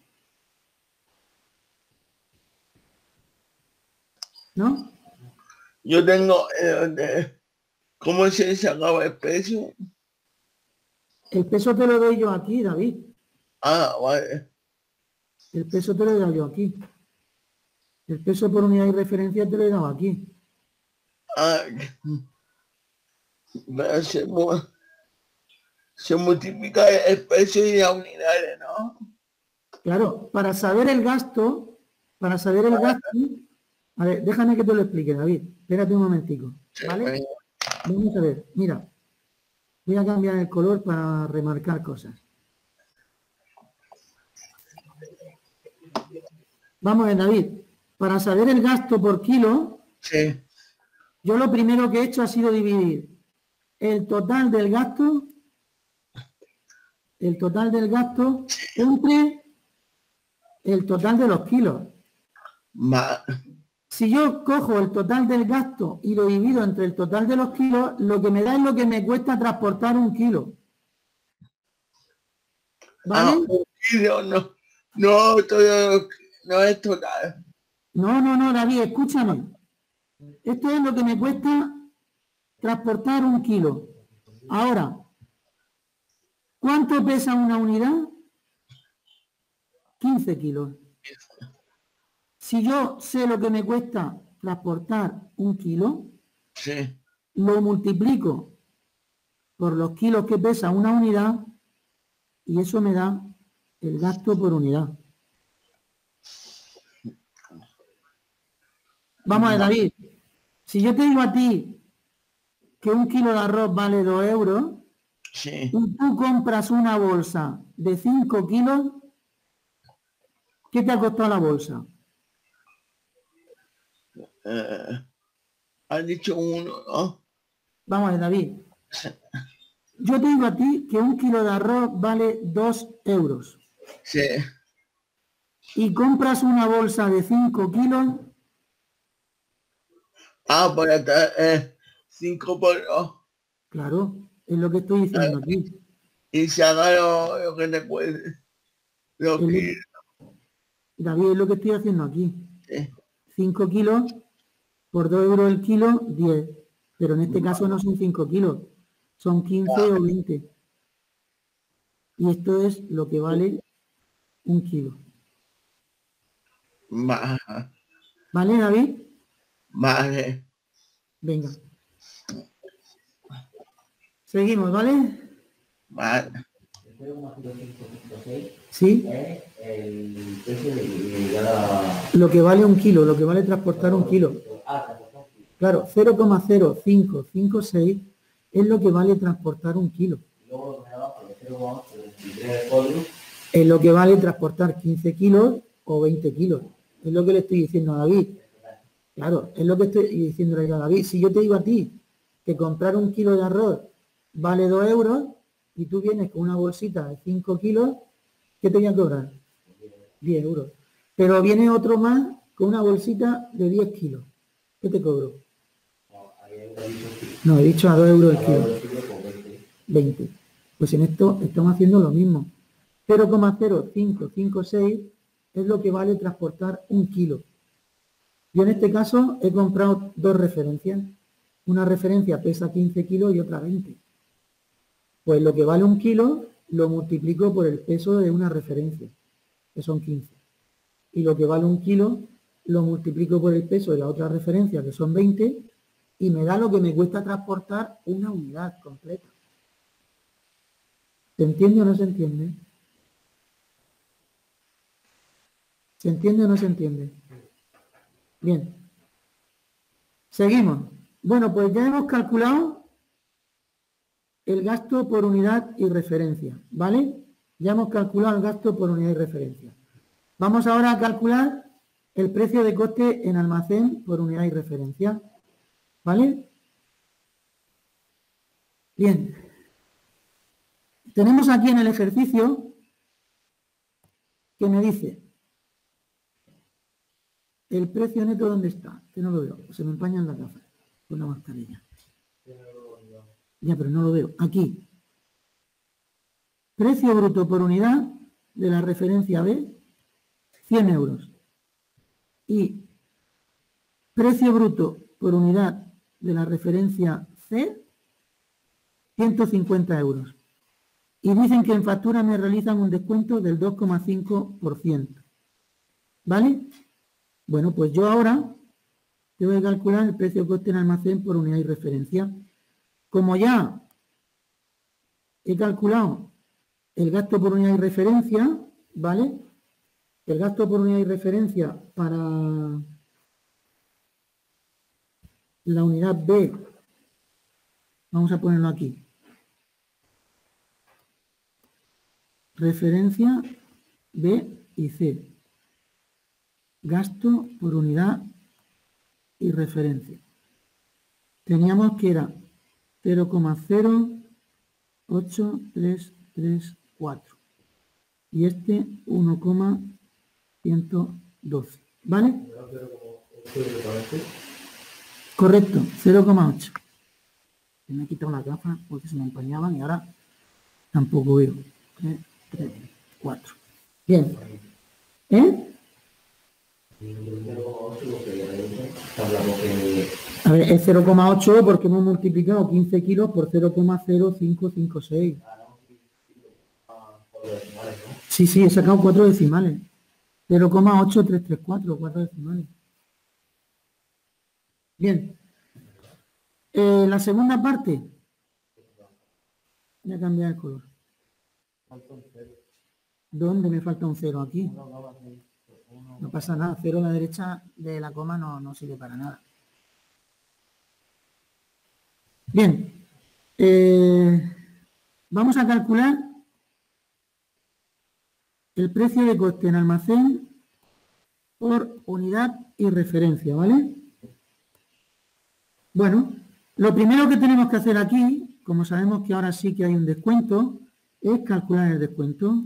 ¿No? Yo tengo, eh, de, ¿cómo se sacaba el peso? El peso te lo doy yo aquí, David. Ah, vale. El peso te lo doy yo aquí. El peso por unidad y referencia te lo he dado aquí. Ah, se, se multiplica el peso y las unidades, ¿no? Claro, para saber el gasto, para saber el gasto, a ver, déjame que te lo explique, David. Espérate un momentico, ¿vale? Vamos a ver, mira. Voy a cambiar el color para remarcar cosas. Vamos a ver, David. Para saber el gasto por kilo, sí. Yo lo primero que he hecho ha sido dividir el total del gasto, el total del gasto entre el total de los kilos. Más, Si yo cojo el total del gasto y lo divido entre el total de los kilos, lo que me da es lo que me cuesta transportar un kilo. ¿Vale? ah, un kilo, no, no, todo, no es total. No, no, no, David, escúchame. Esto es lo que me cuesta transportar un kilo. Ahora, ¿cuánto pesa una unidad? quince kilos. Si yo sé lo que me cuesta transportar un kilo, Sí. lo multiplico por los kilos que pesa una unidad y eso me da el gasto por unidad. Vamos a ver, David. Si yo te digo a ti que un kilo de arroz vale dos euros, Sí. y tú compras una bolsa de cinco kilos, ¿qué te ha costado la bolsa? Eh, has dicho uno, ¿no? Vamos a ver, David. Yo te digo a ti que un kilo de arroz vale dos euros Sí. y compras una bolsa de cinco kilos, Ah, por estar eh, cinco por dos. claro, es lo que estoy diciendo aquí. Y se haga lo, lo que te puede. Lo Es lo- que, David, es lo que estoy haciendo aquí. sí. cinco kilos por dos euros el kilo, diez. Pero en este caso no son cinco kilos, son quince o veinte. Y esto es lo que vale un kilo. Más, ¿Vale, David? vale. Venga. Seguimos, ¿vale? Vale. Sí. El precio de cada... Lo que vale un kilo, lo que vale transportar un kilo. Claro, cero coma cero cinco cinco seis es lo que vale transportar un kilo. Es lo que vale transportar quince kilos o veinte kilos. Es lo que le estoy diciendo a David. Claro, es lo que estoy diciéndole a David. Si yo te digo a ti que comprar un kilo de arroz vale dos euros y tú vienes con una bolsita de cinco kilos, ¿qué te voy a cobrar? diez euros. Pero viene otro más con una bolsita de diez kilos. ¿Qué te cobro? No, he dicho a dos euros el kilo. veinte. Pues en esto estamos haciendo lo mismo. cero coma cero cinco cinco seis es lo que vale transportar un kilo. Yo en este caso he comprado dos referencias. Una referencia pesa quince kilos y otra veinte. Pues lo que vale un kilo lo multiplico por el peso de una referencia, que son quince. Y lo que vale un kilo lo multiplico por el peso de la otra referencia, que son veinte, y me da lo que me cuesta transportar una unidad completa. ¿Se entiende o no se entiende? ¿Se entiende o no se entiende? Bien. Seguimos. Bueno, pues ya hemos calculado el gasto por unidad y referencia, ¿vale? Ya hemos calculado el gasto por unidad y referencia. Vamos ahora a calcular el precio de coste en almacén por unidad y referencia, ¿vale? Bien. Tenemos aquí en el ejercicio que me dice el precio neto, ¿dónde está? Que no lo veo, se me empaña en la gafas con la mascarilla. Ya, pero no lo veo. Aquí. Precio bruto por unidad de la referencia B, cien euros. Y precio bruto por unidad de la referencia C, ciento cincuenta euros. Y dicen que en factura me realizan un descuento del dos coma cinco por ciento. ¿Vale? Bueno, pues yo ahora tengo que calcular el precio coste en almacén por unidad y referencia. Como ya he calculado el gasto por unidad y referencia, ¿vale? El gasto por unidad y referencia para la unidad B, vamos a ponerlo aquí. Referencia B y C. Gasto por unidad y referencia. Teníamos que era cero coma cero ocho tres tres cuatro y este uno coma ciento doce, ¿vale? Correcto, cero coma ocho. Me he quitado una gafa porque se me empañaban y ahora tampoco veo. tres, tres, cuatro. Bien. ¿Eh? A ver, es cero coma ocho porque hemos multiplicado quince kilos por cero coma cero cinco cinco seis. Sí, sí, he sacado cuatro decimales. cero coma ocho tres tres cuatro, cuatro decimales. Bien. Eh, la segunda parte. Voy a cambiar el color. ¿Dónde me falta un cero? Aquí. No pasa nada. Cero a la derecha de la coma no, no sirve para nada. Bien. Eh, vamos a calcular el precio de coste en almacén por unidad y referencia, ¿vale? Bueno, lo primero que tenemos que hacer aquí, como sabemos que ahora sí que hay un descuento, es calcular el descuento.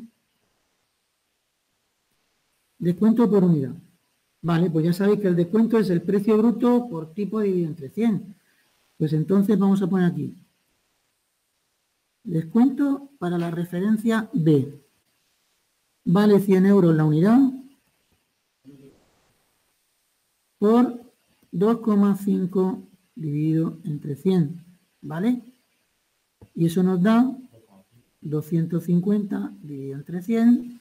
Descuento por unidad. Vale, pues ya sabéis que el descuento es el precio bruto por tipo dividido entre cien. Pues entonces vamos a poner aquí. Descuento para la referencia B. Vale cien euros la unidad por dos coma cinco dividido entre cien. ¿Vale? Y eso nos da doscientos cincuenta dividido entre cien.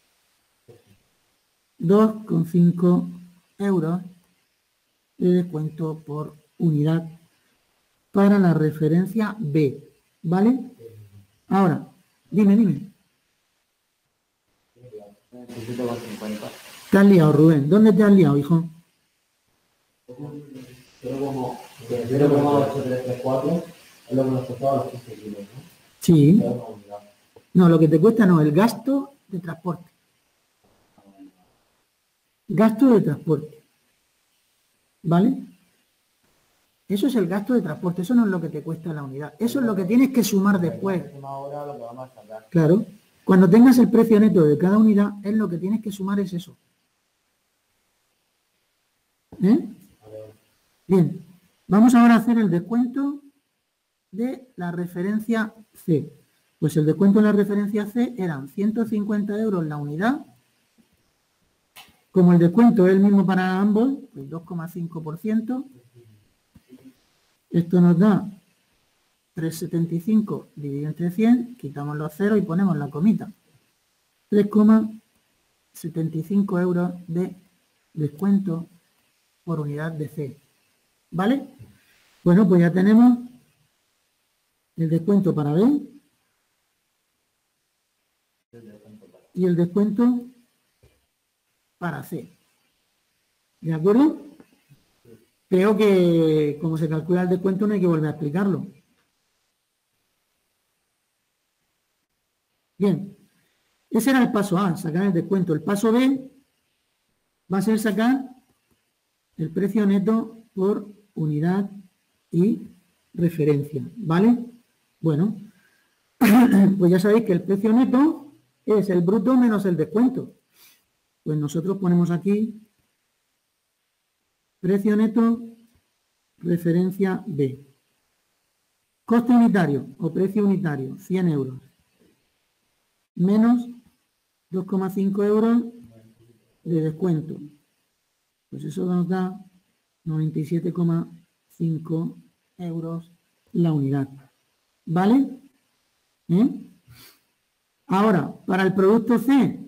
dos coma cinco euros de descuento por unidad para la referencia B. ¿Vale? Ahora, dime, dime. Te has liado, Rubén. ¿Dónde te has liado, hijo? cero coma ocho tres tres cuatro es lo que nos costaba los quince kilos, ¿no? Sí. No, lo que te cuesta no, el gasto de transporte. Gasto de transporte. ¿Vale? Eso es el gasto de transporte, eso no es lo que te cuesta la unidad. Eso es lo que tienes que sumar después. Claro. Cuando tengas el precio neto de cada unidad, es lo que tienes que sumar es eso. ¿Eh? Bien. Vamos ahora a hacer el descuento de la referencia C. Pues el descuento de la referencia C eran ciento cincuenta euros la unidad. Como el descuento es el mismo para ambos, el dos coma cinco por ciento, esto nos da tres coma setenta y cinco dividido entre cien, quitamos los ceros y ponemos la comita. tres coma setenta y cinco euros de descuento por unidad de C. ¿Vale? Bueno, pues ya tenemos el descuento para B y el descuento para C. ¿De acuerdo? Creo que como se calcula el descuento no hay que volver a explicarlo. Bien. Ese era el paso A, sacar el descuento. El paso B va a ser sacar el precio neto por unidad y referencia. ¿Vale? Bueno, pues ya sabéis que el precio neto es el bruto menos el descuento. Pues nosotros ponemos aquí precio neto, referencia B. Coste unitario o precio unitario, cien euros. Menos dos coma cinco euros de descuento. Pues eso nos da noventa y siete coma cinco euros la unidad. ¿Vale? ¿Eh? Ahora, para el producto C,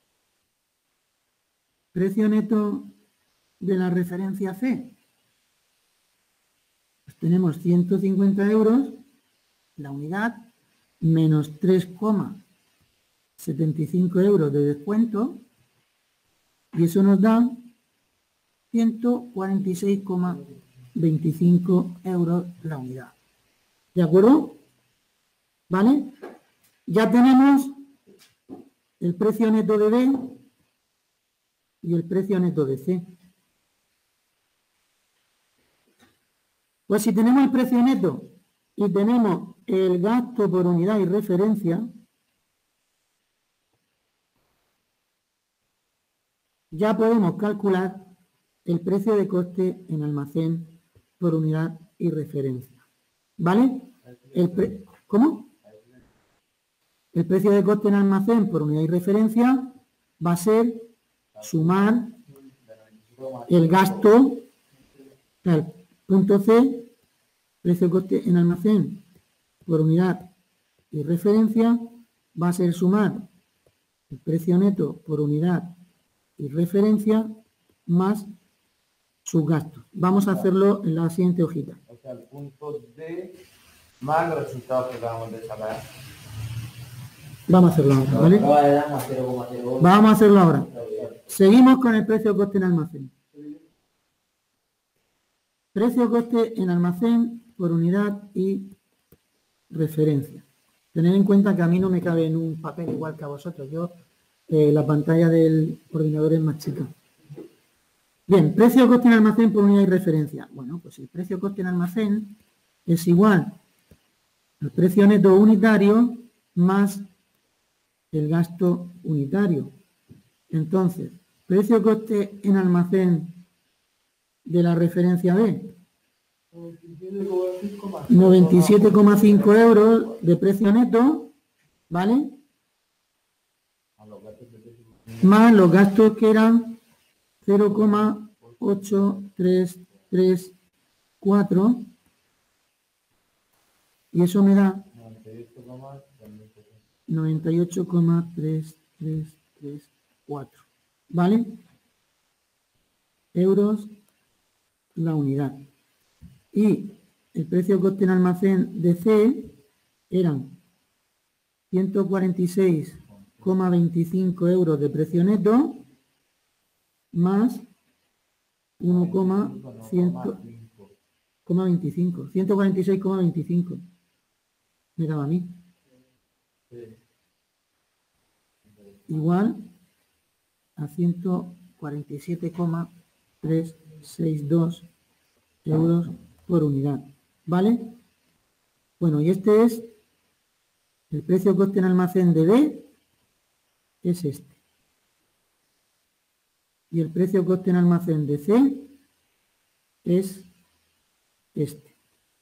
precio neto de la referencia C, pues tenemos ciento cincuenta euros la unidad menos tres coma setenta y cinco euros de descuento y eso nos da ciento cuarenta y seis coma veinticinco euros la unidad. ¿De acuerdo? ¿Vale? Ya tenemos el precio neto de B y el precio neto de C. Pues si tenemos el precio neto y tenemos el gasto por unidad y referencia, ya podemos calcular el precio de coste en almacén por unidad y referencia. ¿Vale? El pre- ¿Cómo? El precio de coste en almacén por unidad y referencia va a ser sumar el gasto, el punto C, precio de coste en almacén por unidad y referencia, va a ser sumar el precio neto por unidad y referencia más sus gastos. Vamos a hacerlo en la siguiente hojita. O sea, el punto D más los resultados que acabamos de sacar. Vamos a hacerlo ahora, ¿vale? Vamos a hacerlo ahora. Seguimos con el precio de coste en almacén. Precio de coste en almacén por unidad y referencia. Tened en cuenta que a mí no me cabe en un papel igual que a vosotros. Yo, eh, la pantalla del ordenador es más chica. Bien, precio de coste en almacén por unidad y referencia. Bueno, pues el precio de coste en almacén es igual al precio neto unitario más el gasto unitario. Entonces, precio de coste en almacén de la referencia B, noventa y siete coma cinco euros de precio neto, ¿vale? Más los gastos que eran cero coma ocho tres tres cuatro, y eso me da noventa y ocho coma tres tres tres cuatro, ¿vale? Euros la unidad. Y el precio de coste en almacén de C eran ciento cuarenta y seis coma veinticinco euros de precio neto más uno coma veinticinco, ciento cuarenta y seis coma veinticinco. Me daba a mí. Igual a ciento cuarenta y siete coma trescientos sesenta y dos euros por unidad, ¿vale? Bueno, y este es el precio de coste en almacén de B, es este. Y el precio de coste en almacén de C es este.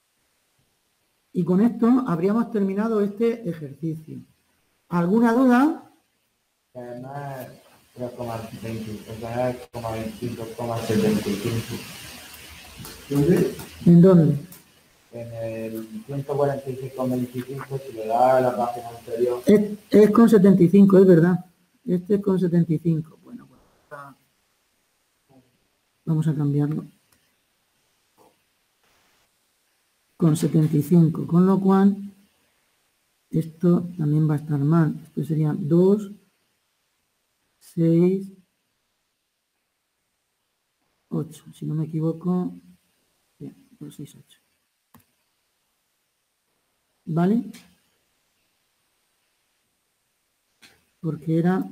Y con esto habríamos terminado este ejercicio. ¿Alguna duda? Además, tres coma veinticinco coma setenta y cinco. ¿En dónde? En el ciento cuarenta y seis coma veinticinco, si le da a la página anterior. Es, es con setenta y cinco, es verdad. Este es con setenta y cinco. Bueno, pues vamos a cambiarlo. Con setenta y cinco, con lo cual esto también va a estar mal. Esto serían dos, seis, ocho. Si no me equivoco, bien, dos, seis, ocho. ¿Vale? Porque era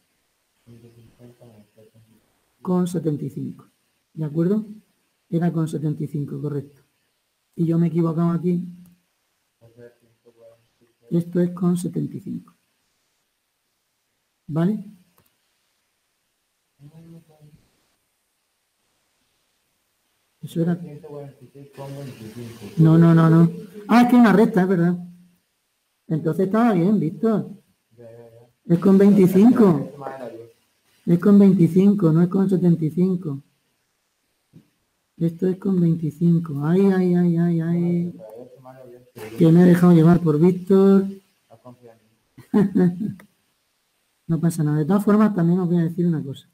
con setenta y cinco. ¿De acuerdo? Era con setenta y cinco, correcto. Y yo me he equivocado aquí. Esto es con setenta y cinco. ¿Vale? Eso era... No, no, no, no. Ah, es que es una recta, es verdad. Entonces estaba bien, Víctor. Es con veinticinco. Es con veinticinco, no es con setenta y cinco. Esto es con veinticinco. Ay, ay, ay, ay, ay. Que me he dejado llevar por Víctor. No pasa nada. De todas formas, también os voy a decir una cosa.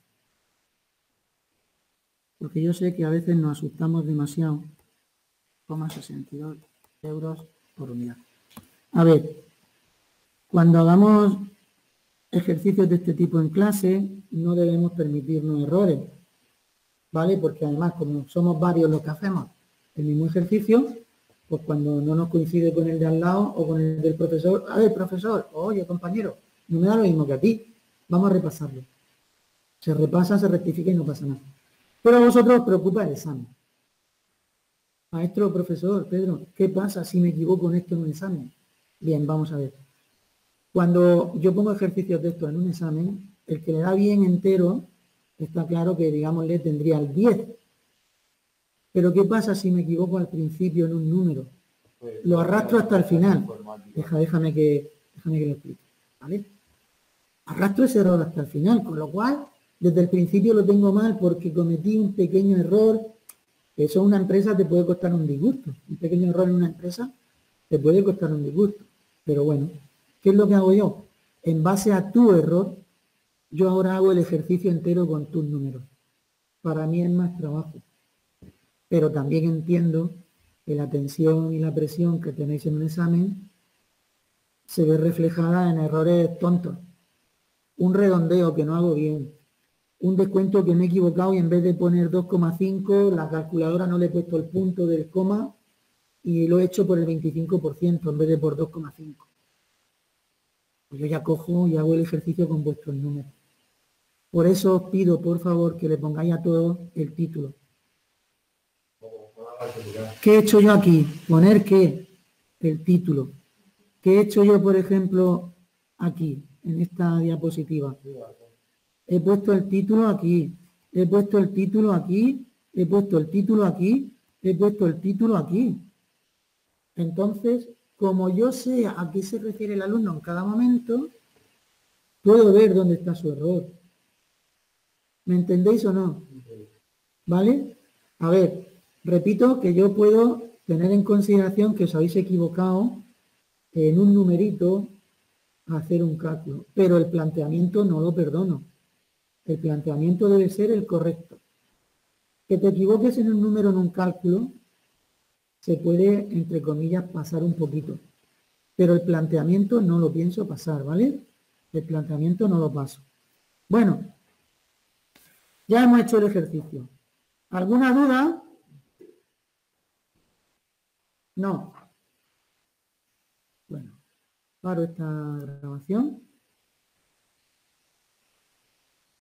Porque yo sé que a veces nos asustamos demasiado. sesenta y dos euros por unidad. A ver, cuando hagamos ejercicios de este tipo en clase, no debemos permitirnos errores, ¿vale? Porque además, como somos varios los que hacemos el mismo ejercicio, pues cuando no nos coincide con el de al lado o con el del profesor, a ver, profesor, oye, compañero, no me da lo mismo que a ti, vamos a repasarlo. Se repasa, se rectifica y no pasa nada. Pero a vosotros os preocupa el examen. Maestro, profesor, Pedro, ¿qué pasa si me equivoco en esto en un examen? Bien, vamos a ver. Cuando yo pongo ejercicios de esto en un examen, el que le da bien entero está claro que, digámosle, tendría el diez. Pero ¿qué pasa si me equivoco al principio en un número? Lo arrastro hasta el final. Deja, déjame, que, déjame que lo explique, ¿vale? Arrastro ese error hasta el final, con lo cual, desde el principio lo tengo mal porque cometí un pequeño error. Eso en una empresa te puede costar un disgusto. Un pequeño error en una empresa te puede costar un disgusto. Pero bueno, ¿qué es lo que hago yo? En base a tu error, yo ahora hago el ejercicio entero con tus números. Para mí es más trabajo. Pero también entiendo que la tensión y la presión que tenéis en un examen se ve reflejada en errores tontos. Un redondeo que no hago bien. Un descuento que me he equivocado y en vez de poner dos coma cinco, la calculadora no le he puesto el punto del coma y lo he hecho por el veinticinco por ciento en vez de por dos coma cinco. Pues yo ya cojo y hago el ejercicio con vuestros números. Por eso os pido, por favor, que le pongáis a todos el título. ¿Qué he hecho yo aquí? Poner ¿qué? El título. ¿Qué he hecho yo, por ejemplo, aquí, en esta diapositiva? He puesto el título aquí, he puesto el título aquí, he puesto el título aquí, he puesto el título aquí. Entonces, como yo sé a qué se refiere el alumno en cada momento, puedo ver dónde está su error. ¿Me entendéis o no? ¿Vale? A ver, repito que yo puedo tener en consideración que os habéis equivocado en un numerito a hacer un cálculo, pero el planteamiento no lo perdono. El planteamiento debe ser el correcto. Que te equivoques en un número en un cálculo se puede, entre comillas, pasar un poquito. Pero el planteamiento no lo pienso pasar, ¿vale? El planteamiento no lo paso. Bueno, ya hemos hecho el ejercicio. ¿Alguna duda? No. Bueno, paro esta grabación.